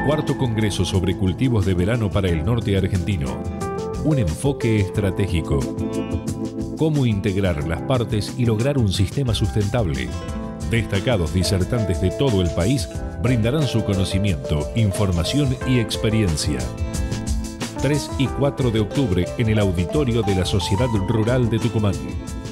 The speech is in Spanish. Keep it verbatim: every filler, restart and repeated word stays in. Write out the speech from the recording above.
Cuarto Congreso sobre Cultivos de Verano para el Norte Argentino. Un enfoque estratégico. Cómo integrar las partes y lograr un sistema sustentable. Destacados disertantes de todo el país brindarán su conocimiento, información y experiencia. tres y cuatro de octubre en el auditorio de la Sociedad Rural de Tucumán.